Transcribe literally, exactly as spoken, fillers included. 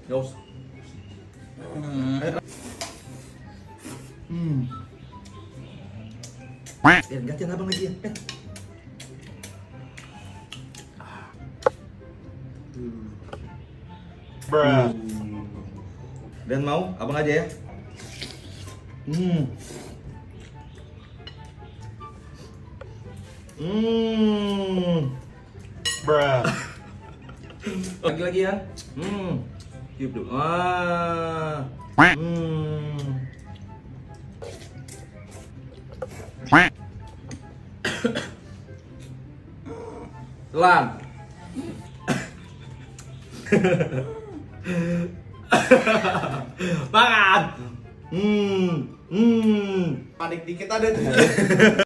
Gak usah. Hmm. Biar gantian abang lagi ya. Eh. Bruh. Dan mau abang aja ya. Hmm. Hmm. Bruh. Lagi lagi ya. Hmm. Tiup dulu. Ah. Hmm. Lan. Makan. Hmm. Hmm. Panik dikit ada tuh.